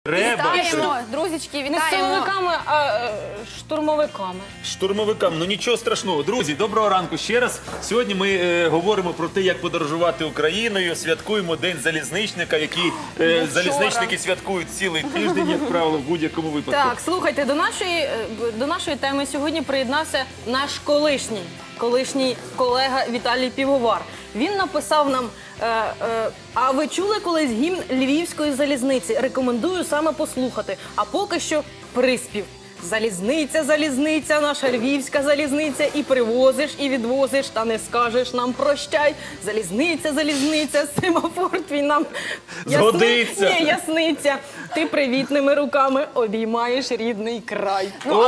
Вітаємо, друзічки, Не вітаємо. силовиками, а штурмовиками. Штурмовикам. Ну нічого страшного. Друзі, доброго ранку ще раз. Сьогодні ми говоримо про те, як подорожувати Україною. Святкуємо День залізничника, який залізничники святкують цілий тиждень, як правило, в будь-якому випадку. Так, слухайте, до нашої теми сьогодні приєднався наш колишній колега Віталій Півовар. Він написав нам, а ви чули колись гімн Львівської залізниці? Рекомендую саме послухати. А поки що приспів. Залізниця, залізниця, наша львівська залізниця, і привозиш, і відвозиш, та не скажеш нам прощай. Залізниця, залізниця, семафор твій нам Згодиться. Ні, ясниця. Ти привітними руками обіймаєш рідний край.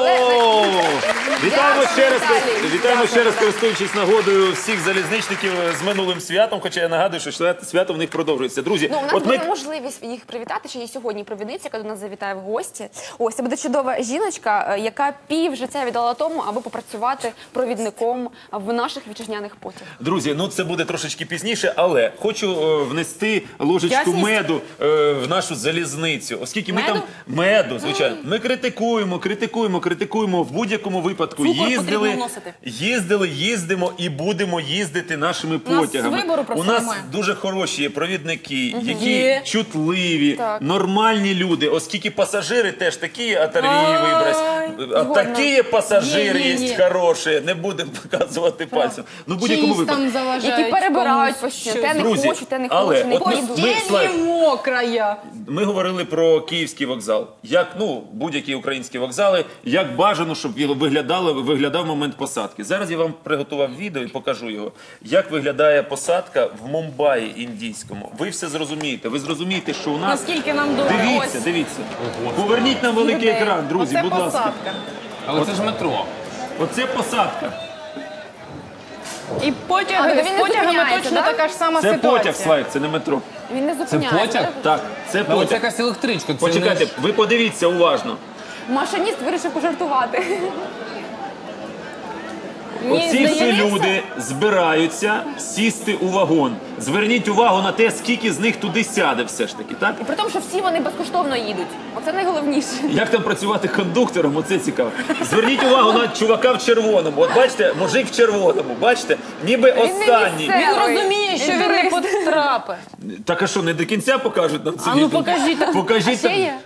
Вітаємо ще раз, користуючись нагодою всіх залізничників з минулим святом, хоча я нагадую, що свято в них продовжується. Друзі, Ну, у нас буде можливість їх привітати, ще є сьогодні провідниця, яка до нас завітає в гості. Ось, це буде чудова жіночка, яка пів життя віддала тому, аби попрацювати провідником в наших вітчизняних потягах. Друзі, ну це буде трошечки пізніше, але хочу внести ложечку Ясність. меду в нашу залізницю. Оскільки ми там меду, звичайно, ми критикуємо в будь-якому випадку. Цукор потрібно вносити. Їздимо і будемо їздити нашими нас потягами. вибору просто У нас немає. дуже хороші є провідники, які Є. чутливі, Так. нормальні люди, оскільки пасажири теж такі, оторві вибрось. А такі пасажири є хороші, не будемо показувати пальцем. Ну, в будь-якому Чиїсь там випадку. заважають Які перебирають комусь постійно. щось. Те не Друзі, хочу, те не але хочу, не от ми- поїду. ми- Слайд. День мокрая. Ми говорили про Київський вокзал. Як, будь-які українські вокзали, як бажано, щоб виглядав момент посадки. Зараз я вам приготував відео і покажу його. Як виглядає посадка в Мумбаї індійському. Ви все зрозумієте. Ви зрозумієте, що у нас... Наскільки нам добре. Дивіться, Ось. дивіться. Поверніть нам великий екран, друзі, Оце будь ласка. посадка. Але це ж метро. Оце посадка. І потяги, Але він з не потягами зупиняється, точно да? така ж сама Це ситуація. потяг, Слайд, це не метро. Він не зупиняється. потяг? Так, це Ну, це потяг. якась електричка. Це Почекайте, не- ви подивіться уважно. Машиніст вирішив пожартувати. Мені Оці всі здається, люди збираються сісти у вагон. Зверніть увагу на те, скільки з них туди сяде все ж таки, так? І при тому, що всі вони безкоштовно їдуть. Оце найголовніше. Як там працювати кондуктором, оце цікаво. Зверніть увагу на чувака в червоному. От бачите, мужик в червоному, бачите, ніби останній. місцевий. Він розуміє, що він не потрапить. Так а що, не до кінця покажуть нам це А ну відео? покажіть. Покажіть. Ще є?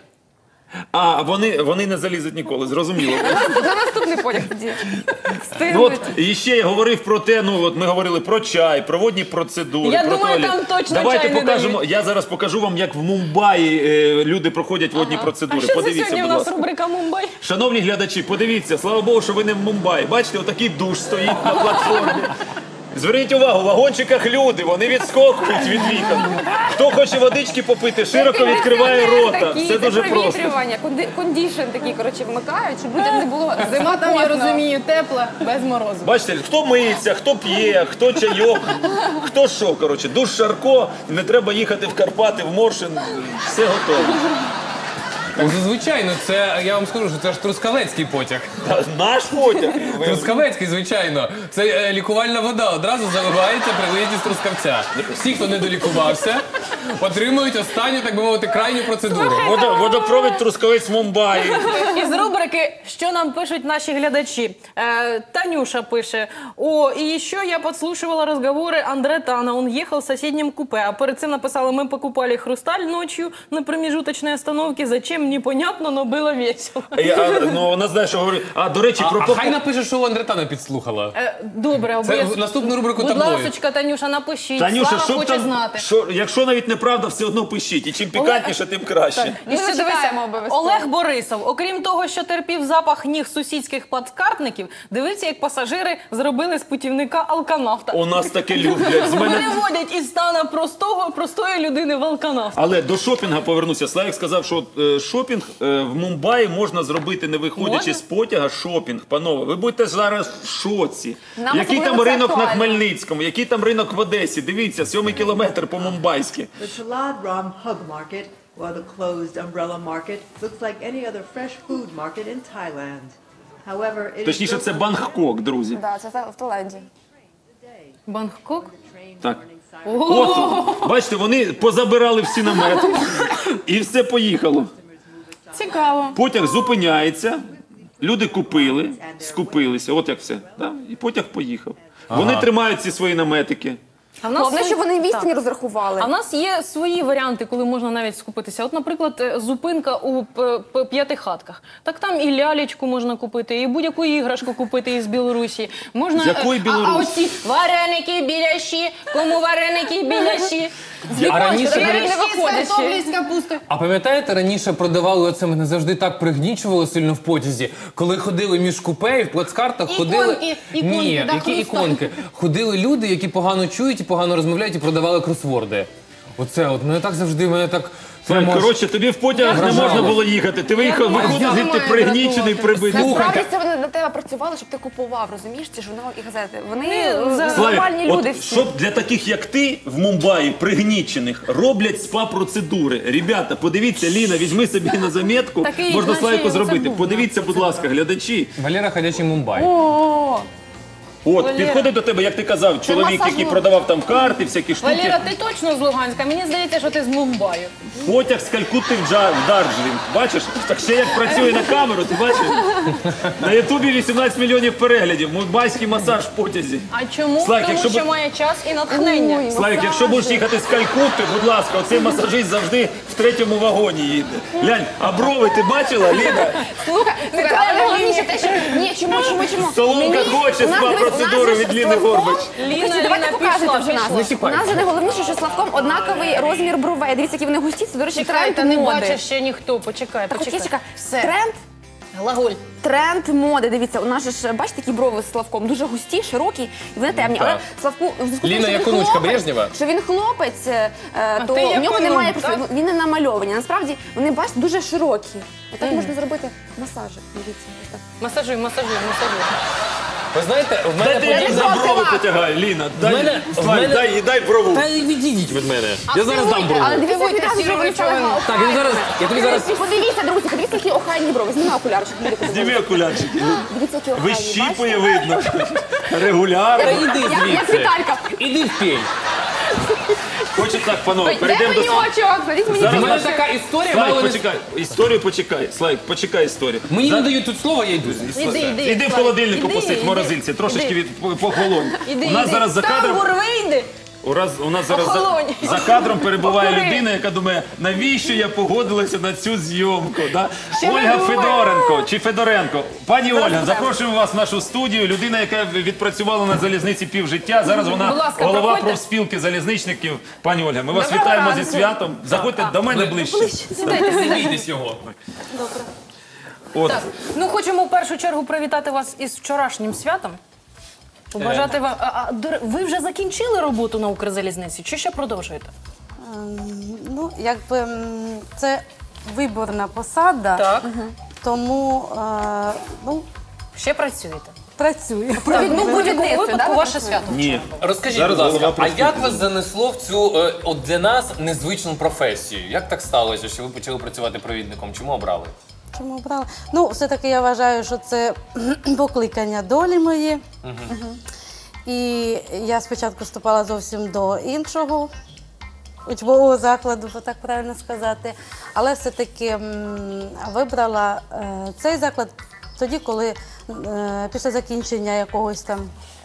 А, вони не залізуть ніколи, зрозуміло. Це наступний потяг тоді. Ну, Встигнуть. от, і ще я говорив про те, ми говорили про чай, про водні процедури, Я про думаю, туалет. там точно Давайте чай не покажемо, дають. я зараз покажу вам, як в Мумбаї люди проходять водні А процедури. що це Подивіться, сьогодні у будь нас ласка. рубрика Мумбай? Шановні глядачі, подивіться, слава Богу, що ви не в Мумбаї. Бачите, отакий душ стоїть на платформі. Зверніть увагу, в вагончиках люди, вони відскокують від вікон. Хто хоче водички попити, широко відкриває рота. Все дуже просто. Провітрювання, кондішн такий, коротше, вмикають, щоб людям не було Зима там, я спекотно. розумію, тепла, без морозу. Бачите, хто миється, хто п'є, хто чайок, хто що, коротше. Душ Шарко, не треба їхати в Карпати, в Моршин, все готово. Ну, звичайно, це, я вам скажу, що це ж трускавецький потяг. Наш потяг. Трускавецький, звичайно. Це лікувальна вода. Одразу заливається при виїзді з Трускавця. Всі, хто не долікувався, отримують останню, так би мовити, крайню процедуру. Водопровід Трускавець Мумбаї. Із рубрики «Що нам пишуть наші глядачі?» Танюша пише: и еще я подслушивала разговоры Андре Тана. Он ехал в соседнем купе. А перед цим написала: мы покупали хрусталь ночью на промежуточной остановке. Зачем? Непонятно, но было весело. Вона знає, що говорить. А, до речі, про А хай напише, що Андретана підслухала. Добре, Це обов'язково. в наступну рубрику Будь таблоїд. ласочка, Танюша, напишіть. Танюша, Слава що б хоче там, знати. якщо навіть неправда, все одно пишіть. І чим пікантніше, тим краще. І ще зачитаємо дивися, обов'язково. Олег Борисов, окрім того, що терпів запах ніг сусідських плацкартників, дивіться, як пасажири зробили з путівника алканавта. У нас таке люблять. З мене... Переводять із стана простої людини в алканавта. Але до шопінга повернуся. Славік сказав, що шопінг в Мумбаї можна зробити, не виходячи Можна? з потяга, шопінг. Панове, ви будете зараз в шоці. Нам Який там особливо це ринок на актуально. Хмельницькому, який там ринок в Одесі. Дивіться, 7-й кілометр по-мумбайськи. The Chalad Ram Hug Market, or the closed umbrella market, looks like any other fresh food market in Thailand. However, it is Точніше, built це on Бангкок, друзі. Да, це в Таїланді. Бангкок? Так. От, бачите, вони позабирали всі намети. І все поїхало. Цікаво. Потяг зупиняється, люди купили, скупилися, от як все. Да? І потяг поїхав. Вони тримають ці свої наметики. А в нас Головне, свої- що вони відстані Так. розрахували. А в нас є свої варіанти, коли можна навіть скупитися. От, наприклад, зупинка у П'ятихатках. Так там і лялечку можна купити, і будь-яку іграшку купити із Білорусі. Можна, З якої Білорусі? А оці вареники біляші, кому вареники біляші? А раніше Пиріжки не з виходячи. картоплі, з капусти. А пам'ятаєте, раніше продавали оце, мене завжди так пригнічувало сильно в потязі, коли ходили між купе і в плацкартах ходили... Іконки, Ні, да, які хрустом. іконки? Ходили люди, які погано чують і погано розмовляють і продавали кросворди. Оце от, мене так завжди, мене так... Слайк, прямо аж- коротше, тобі в потяг не можна було їхати. Ти виїхав, виходив звідти пригнічений, прибитий. Насправді це вони на тебе працювали, щоб ти купував, розумієш, ці журнали і газети. Вони Слайк, нормальні Слайк, люди от всі. щоб для таких, як ти, в Мумбаї, пригнічених, роблять спа-процедури. Ребята, подивіться, Ліна, візьми собі на замітку, Такий, можна наче Слайку це зробити. був, Подивіться, будь ласка, глядачі. Валера ходячий Мумбай. От, Валера. підходить до тебе, як ти казав, чоловік, який масажу. продавав там карти, всякі штуки. Валера, ти точно з Луганська? Мені здається, що ти з Мумбаю. Потяг з Калькутти в Дарджелінг. Бачиш? Так ще як працює на камеру, ти бачиш? На Ютубі 18 мільйонів переглядів. Мумбайський масаж в потязі. А чому? Слайк, Тому якщо що б- має час і натхнення. Ой. Славік, якщо будеш їхати з Калькутти, будь ласка, оцей масажист завжди в 3-му вагоні їде. Глянь, а брови ти бачила, Ліна? Слухай, але найголовніше те, що... Ні, чому? Соломка хоче У нас, дивись, спа-процедуру у нас же від Ліни Славком- Горбач. Ліна, Давайте Ліна, покажете пішла, вже нас. пішла. У нас же найголовніше, що з Славком однаковий розмір бровей. Дивіться, які вони густі. Це, до речі, Чекай, та тренд не моди. бачиш ще ніхто. Почекай, Так, почекай. чекай. Все. Тренд Тренд моди. Дивіться, у нас же ж, бачите, такі брови з Славком дуже густі, широкі, і вони темні. Але Так. Славку, в зв'язку з тим, Ліна, що як він онучка хлопець, Брежнєва? що він хлопець, то ти як в нього онук, немає, так? він не намальовані. Насправді вони, бачите, дуже широкі. Отак можна зробити масажі. Дивіться, ось так. Масажуй. Ви знаєте, в мене Дайте я подібна... за брови потягаю, Ліна. мене- в Слайк, мене- дай брову. Та відійдіть від мене. Я зараз дам брову. Але дивіться, Дивуйтесь, відразу вже вони стали Сіровичу. Так, він зараз... Я тобі зараз... Подивіться, друзі, подивіться, які охайні брови. Знімай окулярчик. люди подивіться. Зніми окулярчики. Дивіться, які охайні. Вищіпує бачите? видно. Регулярно. Та йди Як звідси. Віталька. Іди в пень. Хоче так, панове, Де перейдемо до... мені очок? Беріть мені У Зараз мене наша- така історія, Слайк, мало не... почекай. Історію почекай. Слайк, почекай історію. Мені не дають тут слова, я йду. Іди, Іди в Слайк. холодильнику Іди, посидь, в іди. морозильці, трошечки Іди. похолонь. У нас зараз за кадром... Тамбур вийди. У нас зараз Охолонь. за кадром перебуває Охолонь. людина, яка думає, навіщо я погодилася на цю зйомку. Да? Ще Ольга не думаю. Федоренко чи Федоренко. Пані Ольга, запрошуємо вас в нашу студію. Людина, яка відпрацювала на залізниці півжиття. Зараз вона Будь ласка, голова проходьте. профспілки залізничників. Пані Ольга, ми вас Доброго вітаємо ранку. зі святом. Заходьте до мене ближче. Не бійтесь його. От. Так, ну хочемо в першу чергу привітати вас із вчорашнім святом. Побажати вам. Ви вже закінчили роботу на Укрзалізниці? Чи ще продовжуєте? Ну, якби це виборна посада, Так. тому ну, Ще працюєте? працюю. Ну, в будь-якому да, випадку ви ваше свято. Ні. Розкажіть, Зараз будь ласка, голова а профспілки. як вас занесло в цю, от для нас, незвичну професію? Як так сталося, що ви почали працювати провідником? Чому обрали? Чому обрала? Ну, все-таки я вважаю, що це покликання долі мої. І я спочатку вступала зовсім до іншого учбового закладу, так правильно сказати. Але все-таки вибрала цей заклад тоді, коли після закінчення якогось там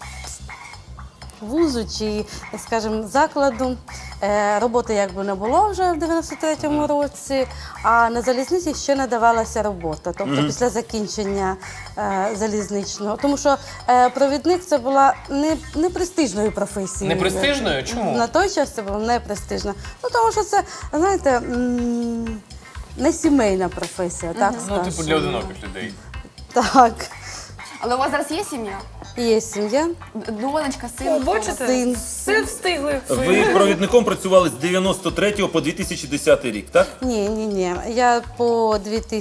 вузу чи, скажімо, закладу. Роботи якби не було вже в 93-му році, а на залізниці ще не давалася робота, тобто після закінчення залізничного. Тому що провідник це була не престижною професією. Не престижною? Чому? На той час це було не престижно. Ну, тому що це, знаєте, не сімейна професія, так Ну, скажемо. типу для одиноких людей. Так, Але у вас зараз є сім'я? є сім'я, Донечка, О, син? бачите? син. Все встигли. Ви провідником працювали з 93 по 2010 рік, так? Ні. Я по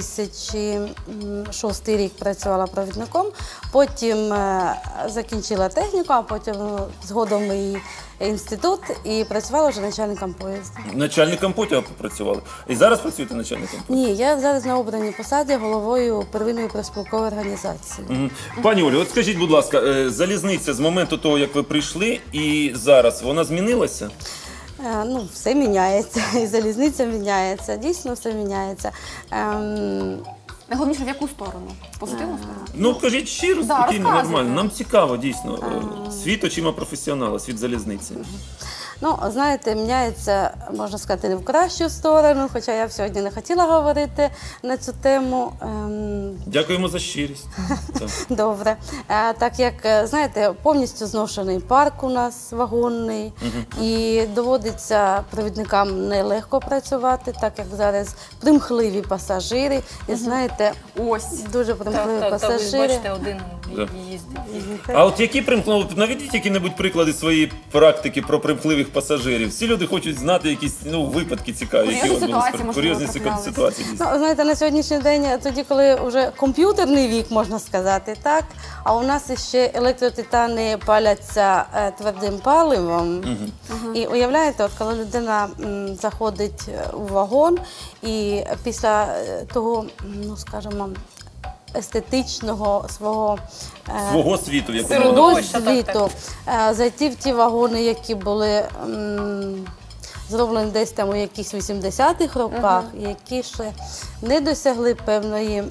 2006 рік працювала провідником, потім закінчила техніку, а потім згодом і інститут, і працювала вже начальником поїзду. Начальником потяга попрацювали. І зараз працюєте начальником? Ні, я зараз на обраній посаді головою первинної профспілкової організації. Мгм. Пані Олю, от скажіть, будь ласка, залізниця з моменту того, як ви прийшли, і зараз вона змінилася? Ну, все міняється, і залізниця міняється, дійсно все міняється. Найголовніше, в яку сторону? В позитивну сторону? Ну, кажіть щиро, Да, спокійно, розказуйте. нормально. Нам цікаво, дійсно. Світ очима професіонала, світ залізниці. Ну, знаєте, міняється, можна сказати, не в кращу сторону, хоча я б сьогодні не хотіла говорити на цю тему. Дякуємо за щирість. Так. Добре. Так як, знаєте, повністю зношений парк у нас вагонний, і доводиться провідникам нелегко працювати, так як зараз примхливі пасажири. І знаєте, Ось. дуже примхливі Та ви пасажири. бачите, один Да. їздить. А от які наведіть які-небудь приклади своєї практики про примхливих пасажирів. Всі люди хочуть знати якісь випадки цікаві, які Курйозні от були ситуації, можливо, курйозні траплялись. ситуації. дійсно. Ну, знаєте, на сьогоднішній день, тоді, коли вже комп'ютерний вік, можна сказати, так, а у нас ще електротитани паляться твердим паливом. І уявляєте, от коли людина заходить у вагон, і після того, ну, скажімо, естетичного свого Свого світу, як Середовища. воно. досвіду зайти в ті вагони, які були зроблені десь там у якихось 80-х роках, які ще не досягли певної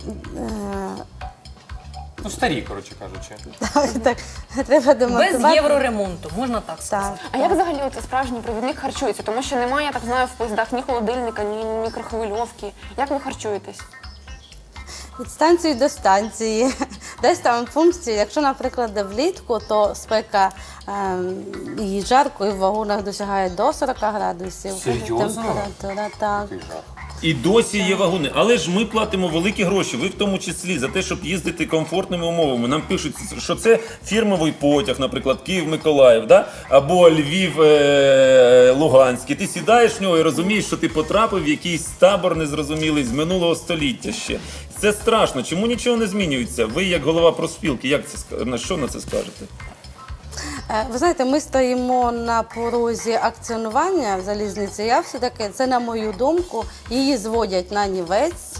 Ну, старі, коротше кажучи. так, треба Без демонтувати. євроремонту, можна так сказати. Так. А як взагалі от справжній провідник харчується? Тому що немає, я так знаю, в поїздах ні холодильника, ні мікрохвильовки. Як ви харчуєтесь? Від станції до станції. Десь там функції. Якщо, наприклад, влітку, то спека і жарко, і в вагонах досягає до 40 градусів. Серйозно? Температура, так. І досі є вагони. Але ж ми платимо великі гроші, ви в тому числі, за те, щоб їздити комфортними умовами. Нам пишуть, що це фірмовий потяг, наприклад, Київ-Миколаїв, да? Або Львів-Луганський. Ти сідаєш в нього і розумієш, що ти потрапив в якийсь табор незрозумілий з минулого століття ще. Це страшно. Чому нічого не змінюється? Ви, як голова профспілки, як це, на що на це скажете? Ви знаєте, ми стоїмо на порозі акціонування в залізниці. Я все-таки, це на мою думку, її зводять на нівець.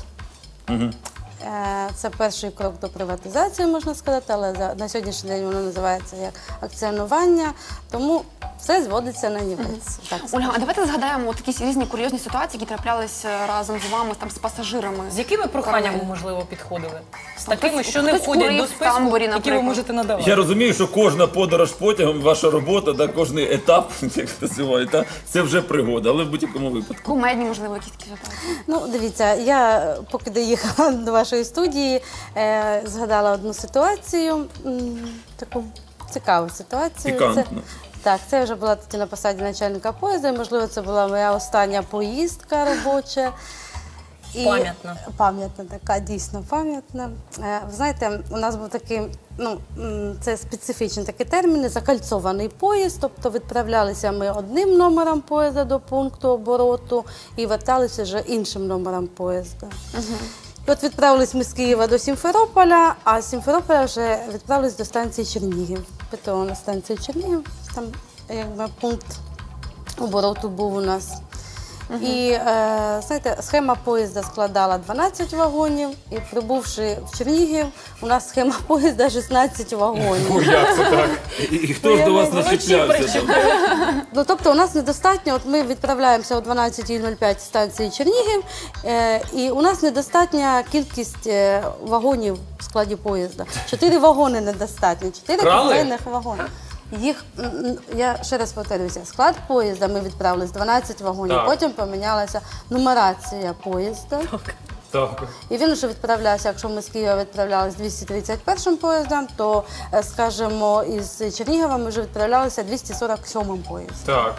Це перший крок до приватизації, можна сказати, але на сьогоднішній день воно називається як акціонування, тому все зводиться на нівець. Так Ольга, а давайте згадаємо от якісь різні курйозні ситуації, які траплялись разом з вами, там, з пасажирами. З якими проханнями, можливо, підходили? З такими, що не хтось входять курив до в списку, тамбурі, які ви наприклад. можете надавати. Я розумію, що кожна подорож потягом, ваша робота, да, кожний етап, як називають, да, це вже пригода, але в будь-якому випадку. Кумедні, можливо, якісь такі ситуації. Ну, дивіться, я поки доїхала до вашої студії, згадала одну ситуацію, таку цікаву ситуацію. Пікантно. Так, це вже була тоді на посаді начальника поїзда, і, можливо, це була моя остання поїздка робоча. Пам'ятна. Пам'ятна така, дійсно пам'ятна. Ви знаєте, у нас був такий, ну, це специфічний такий термін, закальцований поїзд, тобто відправлялися ми одним номером поїзда до пункту обороту і верталися вже іншим номером поїзда. І от відправились ми з Києва до Сімферополя, а з Сімферополя вже відправились до станції Чернігів. Питала на станції Чернігів, там якби пункт обороту був у нас. І, знаєте, схема поїзда складала 12 вагонів, і прибувши в Чернігів, у нас схема поїзда 16 вагонів. Ой, як це так? І хто ж до вас начіплявся? Ну, тобто у нас недостатньо, от ми відправляємося о 12.05 станції Чернігів, і у нас недостатня кількість вагонів в складі поїзда. 4 вагони недостатньо, 4 Крали? контейнерних вагони. Їх, я ще раз повторюся, склад поїзда ми відправили з 12 вагонів, Так. потім помінялася нумерація поїзда. Так. І він вже відправлявся, якщо ми з Києва відправлялися 231 поїздом, то, скажімо, із Чернігова ми вже відправлялися 247 поїздом. Так.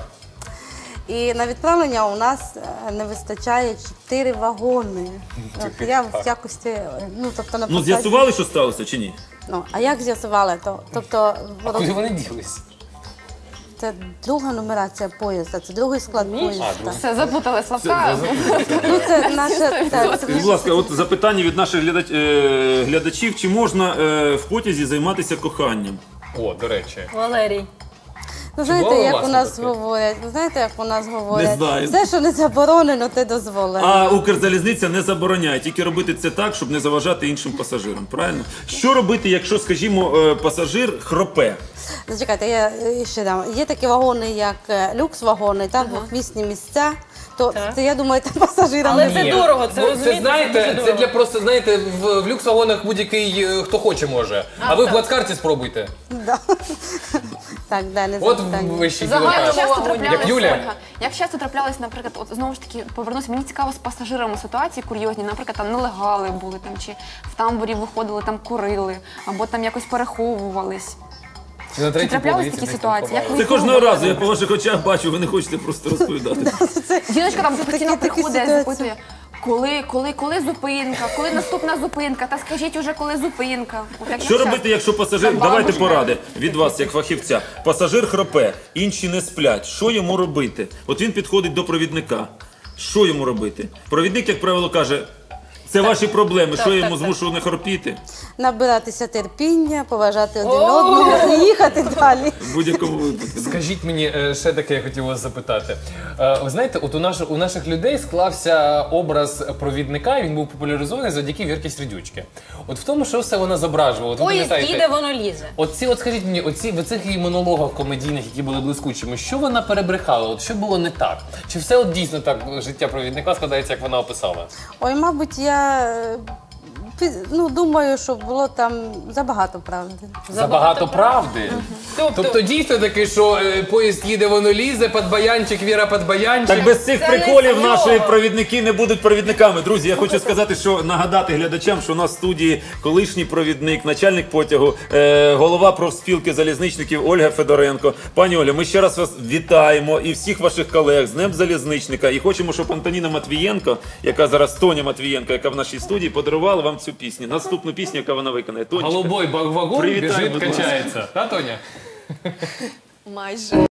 І на відправлення у нас не вистачає 4 вагони. От я в якості, ну, тобто на Ну, посаді- з'ясували, що сталося чи ні? Ну, а як з'ясували? Тобто, Куди вони ділись? це друга нумерація поїзда, це другий склад поїзда. Все, заплутали Славка. Ну, це наше... так, це Скажіть, будь ласка, от запитання від наших глядачів, чи можна в потязі займатися коханням? О, до речі. Валерій. Ну, знаєте, було у як вас у нас таке? говорять, знаєте, як у нас говорять, знаю. все, що не заборонено, те дозволено. А Укрзалізниця не забороняє, тільки робити це так, щоб не заважати іншим пасажирам. Правильно? Що робити, якщо, скажімо, пасажир хропе? Зачекайте, я ще дам. Є такі вагони, як люкс-вагони, там двохмісні місця, то це, я думаю, там пасажирам Але не це Ні. дорого, це Ну, розумієте? Це знаєте, дуже це дорого. для просто, знаєте, в люкс-вагонах будь-який хто хоче може. А ви в плацкарті спробуйте. Да. Так, далі От запитання. ви ще Загально Як часто вагоні. траплялось, Як Юля? Ольга, як часто траплялось, наприклад, от знову ж таки повернуся, мені цікаво з пасажирами ситуації курйозні, наприклад, там нелегали були там, чи в тамбурі виходили, там курили, або там якось переховувались. на Чи третій траплялись полиці такі десь ситуації? там Як ви Це їх кожного разу, виходили? я по ваших очах бачу, ви не хочете просто розповідати. Жіночка там постійно такі приходить, ситуації. запитує, коли зупинка, коли наступна зупинка, та скажіть уже, коли зупинка. От як Що я робити, якщо пасажир, Там давайте бабушка. поради від вас, як фахівця. Пасажир хропе, інші не сплять. Що йому робити? От він підходить до провідника. Що йому робити? Провідник, як правило, каже, це ваші проблеми, що я йому змушу не хропіти? Набиратися терпіння, поважати один одного і їхати далі. В будь-якому випадку. Скажіть мені, ще таке я хотів вас запитати. Ви знаєте, от у наших людей склався образ провідника, і він був популяризований завдяки Вірки Сердючки. От в тому, що все вона зображувала. От ви Поїзд пам'ятаєте, їде, воно лізе. от скажіть мені, в цих її монологах комедійних, які були блискучими, що вона перебрехала? От що було не так? Чи все от дійсно так життя провідника складається, як вона описала? Ой, мабуть, я думаю, що було там забагато правди. Забагато правди. Тобто дійсно таке, що поїзд їде, воно лізе, подбаянчик, Віра подбаянчик. Так без цих Це приколів не наші слово. провідники не будуть провідниками. Друзі, я хочу сказати, що нагадати глядачам, що у нас в студії колишній провідник, начальник потягу, голова профспілки залізничників Ольга Федоренко. Пані Оля, ми ще раз вас вітаємо і всіх ваших колег з Днем залізничника. І хочемо, щоб Антоніна Матвієнко, яка зараз Тоня Матвієнко, яка в нашій студії, подарувала вам цю пісню. Наступну пісню, яка вона виконає. Тонечка. Голубой вагон Привітай, біжить, будь ласка. качається. Та, Тоня? Майже.